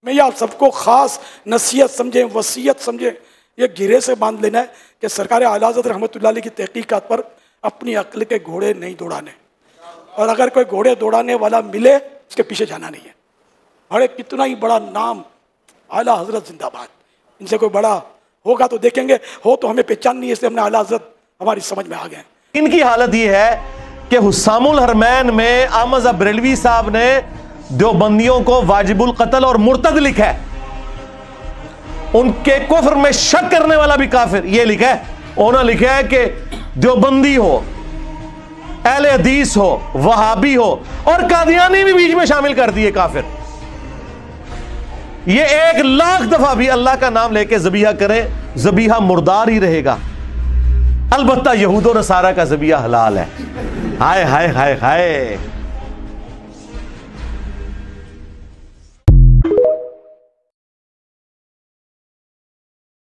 मैं ये आप सबको खास नसीहत समझें, वसीयत समझें, ये गिरे से बांध लेना है कि सरकार आला हज़रत रहमतुल्लाह अलैह की तहकीकात पर अपनी अक्ल के घोड़े नहीं दौड़ाने, और अगर कोई घोड़े दौड़ाने वाला मिले उसके पीछे जाना नहीं है। अरे कितना ही बड़ा नाम, आला हज़रत जिंदाबाद, इनसे कोई बड़ा होगा तो देखेंगे, हो तो हमें पहचान नहीं है, इसलिए हमने आला हज़रत हमारी समझ में आ गए। इनकी हालत ये है कि हुस्सामुल हरमैन में अहमद बरेलवी साहब ने देवबंदियों को वाजिबुल कत्ल और मुर्तद लिखा है, उनके कुफ्र में शक करने वाला भी काफिर, ये लिखा है। उन्होंने लिखा है कि देवबंदी हो, अहले हदीस हो, वहाबी हो, और कादियानी भी बीच में शामिल कर दिए काफिर। ये 1,00,000 दफा भी अल्लाह का नाम लेके ज़बीहा करें, ज़बीहा मुर्दार ही रहेगा। अलबत्ता यहूद और नसारा का ज़बीहा हलाल है। हाय हाय हाय हाय।